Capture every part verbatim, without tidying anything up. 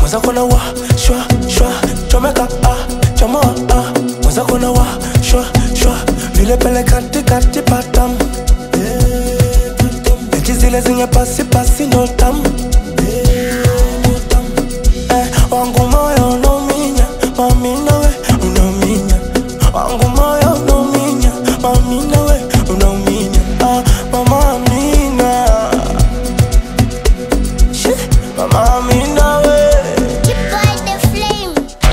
Mwaza kona wa, shwa, shwa Chomeka, ah, chomo, ah Mwaza kona wa, shwa, shwa Vile pele kati, kati, patam Eki zile zinye pasi, pasi, no tam Eh, wangu moyo no minya Mami nawe, unaminya Wangu moyo no minya Mami nawe, unaminya Ah, mama amina Shit, mama amina we Keep by the flame.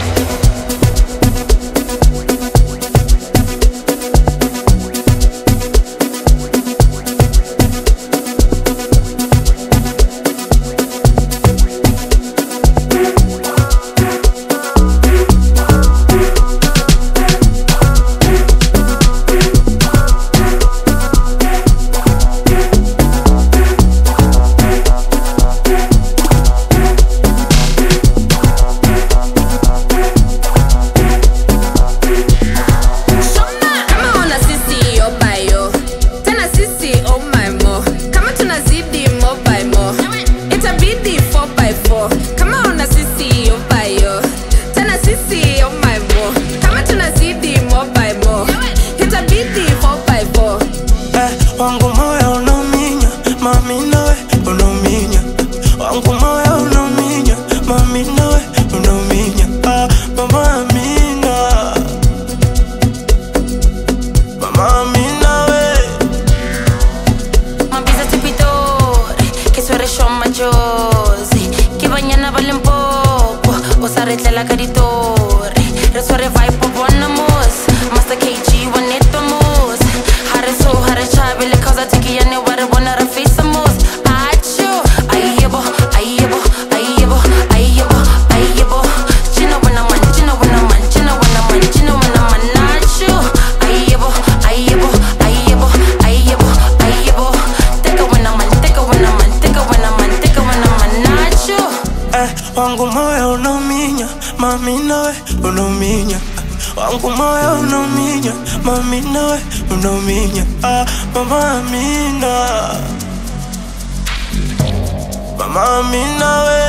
Wangu moyo unaminya, mami nawe, unaminya Wangu moyo unaminya, mami nawe, unaminya Ah, mama amina Mama amina we Mabisa tipidore, que su eres yo machosi Que mañana vale un poco, o sa retla caritore Resuore vai po bonamos, Master K G wanetamos Hare so, hare chabe, le causa tiki ya ne ware wana rafisamos Acho, ayebo, ayebo, ayebo, ayebo, ayebo Chino wana man, chino wana man, chino wana man, chino wana man Nacho, ayebo, ayebo, ayebo, ayebo, ayebo Take a wana man, take a wana man, take a wana man, take a wana man Nacho Eh, wangu moyo unaminya, mami nawe, unaminya Wangu moyo unaminya, mami nawe, unaminya Ah, mama amina Mama amina we